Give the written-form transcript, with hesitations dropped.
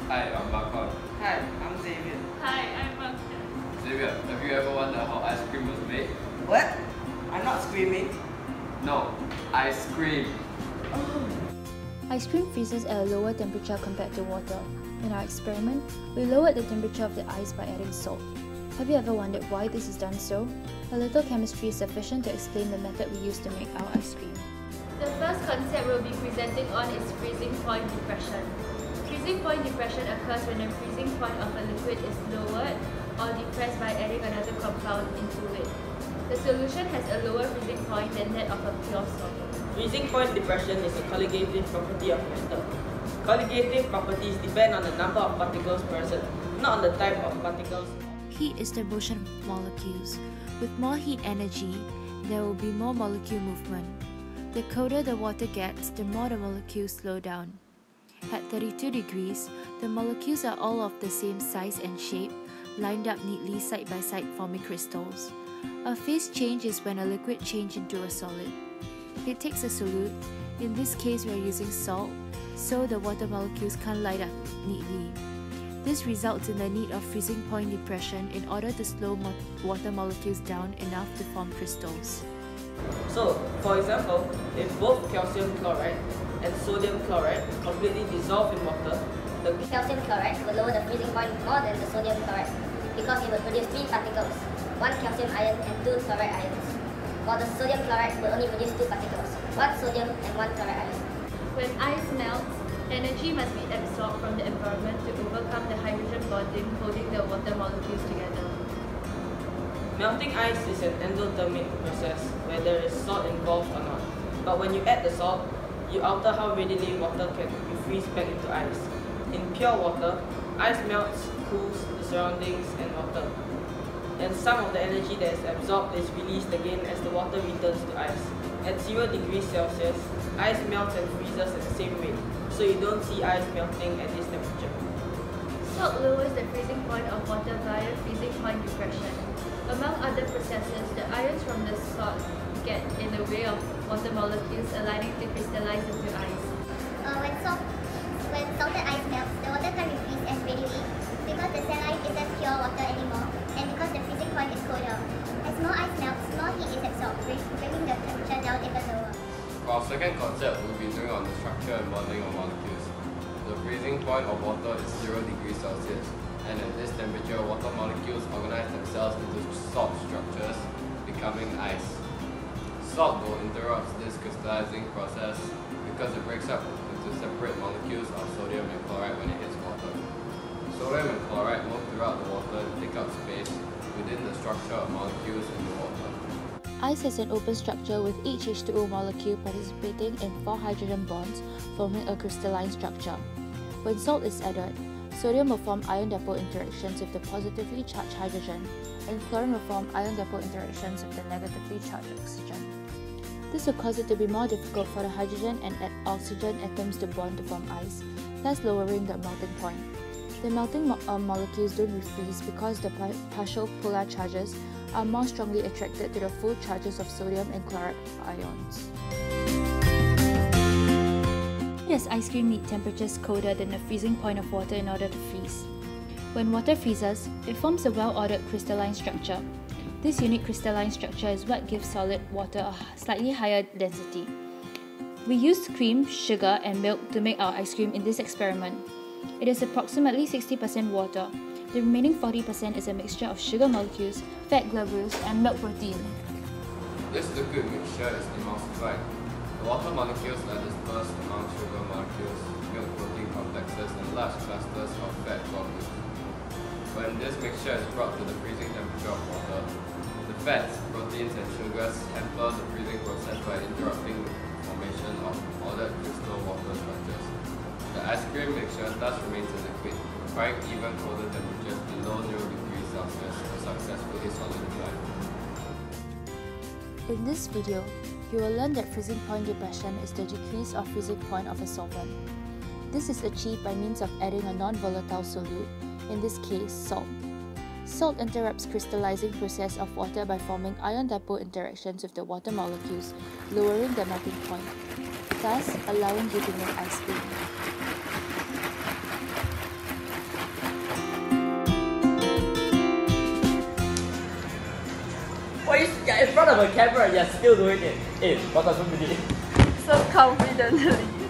Hi, I'm Marcon. Hi, I'm Xavier. Hi, I'm Marcus. Xavier, have you ever wondered how ice cream was made? What? I'm not screaming. No, ice cream. Ice cream freezes at a lower temperature compared to water. In our experiment, we lowered the temperature of the ice by adding salt. Have you ever wondered why this is done so? A little chemistry is sufficient to explain the method we use to make our ice cream. The first concept we'll be presenting on is freezing point depression. Freezing point depression occurs when the freezing point of a liquid is lowered or depressed by adding another compound into it. The solution has a lower freezing point than that of a pure solid. Freezing point depression is a colligative property of matter. Colligative properties depend on the number of particles present, not on the type of particles. Heat is the motion of molecules. With more heat energy, there will be more molecule movement. The colder the water gets, the more the molecules slow down. At 32 degrees, the molecules are all of the same size and shape, lined up neatly side by side forming crystals. A phase change is when a liquid changes into a solid. It takes a solute, in this case we are using salt, so the water molecules can't line up neatly. This results in the need of freezing point depression in order to slow water molecules down enough to form crystals. So, for example, if both calcium chloride and sodium chloride completely dissolve in water, the Calcium chloride will lower the freezing point more than the sodium chloride because it will produce 3 particles, 1 calcium ion and 2 chloride ions, while the sodium chloride will only produce 2 particles, 1 sodium and 1 chloride ion. When ice melts, energy must be absorbed from the environment to overcome the hydrogen bonding holding the water molecules together. melting ice is an endothermic process where there is salt involved or not. But when you add the salt, you alter how readily water can be freeze back into ice. In pure water, ice melts, cools the surroundings and water. And some of the energy that is absorbed is released again as the water returns to ice. At 0 degrees Celsius, ice melts and freezes at the same rate, so you don't see ice melting at this temperature. Salt lowers the freezing point of water via freezing point depression. Among other processes, the ions from the salt get in the way of water molecules aligning to crystallize into ice. When salted ice melts, the water can't be freeze as readily because the saline isn't pure water anymore and because the freezing point is colder. As more ice melts, more heat is absorbed, bringing the temperature down even lower. For our second concept, we'll be doing on the structure and bonding of molecules. The freezing point of water is 0 degrees Celsius, and at this temperature, water molecules organize themselves into salt structures, becoming ice. Salt will interrupt this crystallizing process because it breaks up into separate molecules of sodium and chloride when it hits water. Sodium and chloride move throughout the water and take up space within the structure of molecules in the water. Ice has an open structure with each H2O molecule participating in 4 hydrogen bonds, forming a crystalline structure. When salt is added, sodium will form ion dipole interactions with the positively charged hydrogen, and chlorine will form ion dipole interactions with the negatively charged oxygen. This will cause it to be more difficult for the hydrogen and oxygen atoms to bond to form ice, thus lowering the melting point. The melting molecules don't refreeze because the partial polar charges are more strongly attracted to the full charges of sodium and chloride ions. Why does ice cream need temperatures colder than the freezing point of water in order to freeze? When water freezes, it forms a well-ordered crystalline structure. This unique crystalline structure is what gives solid water a slightly higher density. We used cream, sugar, and milk to make our ice cream in this experiment. It is approximately 60% water. The remaining 40% is a mixture of sugar molecules, fat globules, and milk protein. This liquid mixture is emulsified. The water molecules are dispersed among sugar molecules, milk protein complexes, and large clusters of fat globules. When this mixture is brought to the freezing temperature of water, the fats, proteins, and sugars hamper the freezing process by interrupting the formation of ordered crystal water structures. The ice cream mixture thus remains a liquid, requiring even colder temperatures below 0 degrees Celsius to successfully solidify. In this video, you will learn that freezing point depression is the decrease of freezing point of a solvent. This is achieved by means of adding a non-volatile solute, in this case salt. Salt interrupts crystallizing process of water by forming ion dipole interactions with the water molecules, lowering the melting point, thus allowing you to make ice cream. front of a camera, you're still doing it. 8, 1,000 minutes. So confidently.